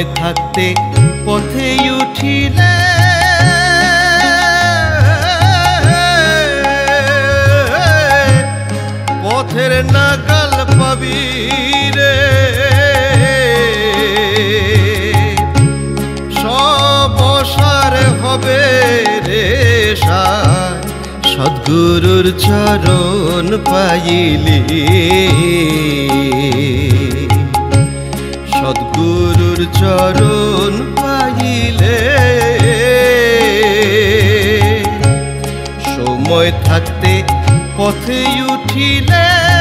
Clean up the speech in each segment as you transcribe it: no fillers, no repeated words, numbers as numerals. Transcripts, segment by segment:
থাকতে পথে উঠিলে পথের নাগাল পাবি রে, সব সার হবে রে সার সদ্গুরুর চরণ পাইলি, সদ্গুরুর চরণ পাইলে সময় থাকতে পথে উঠিলে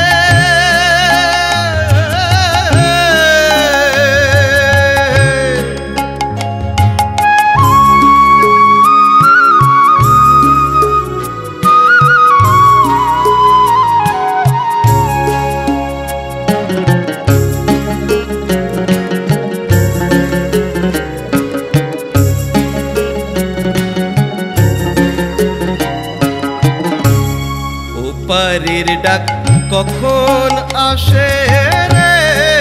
ওপারের ডাক কখন আসে রে,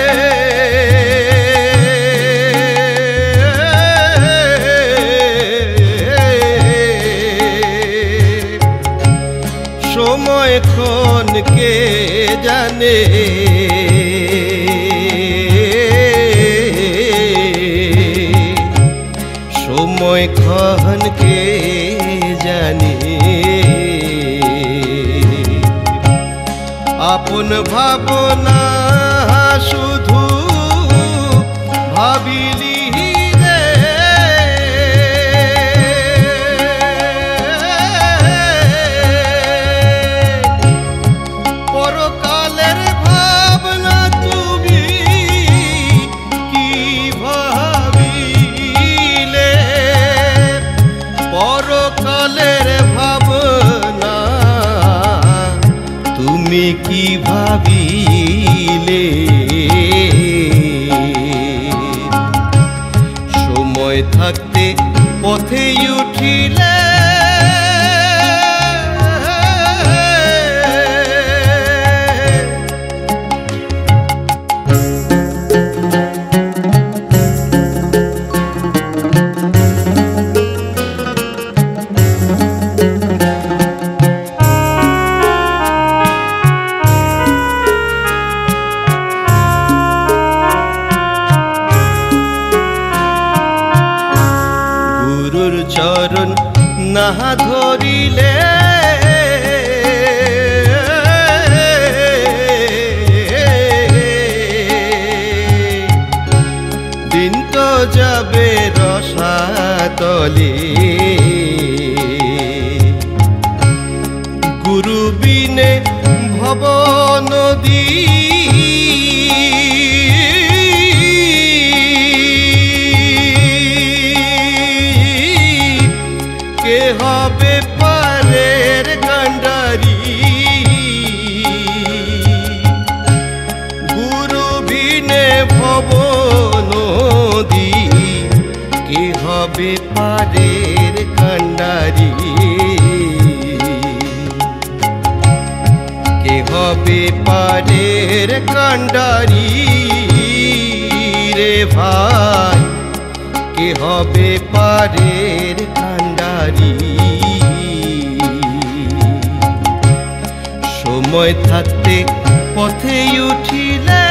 সময় ক্ষণ কে জানে, সময় ক্ষণ কে জানে, আপন ভাবনা শুধু ভাবিলি রে, পরকালের ভাবনা তুমি কি ভাবিলে, পরকালের ভাবনা তুমি কি ভাবিলে, সময় থাকতে পথে উঠিলে গুরুর চরণ না ধরিলে দিন তো যাবে রসাতলে, গুরু বিনে ভব নদী কে হবে পারের কান্ডারি, গুরু বিনে ভব নদী কে হবে পারের কান্ডারি, কে হবে পারের কান্ডারি রে ভাই, কে হবে পারের কান্ডারি, সময় থাকতে পথে উঠিলে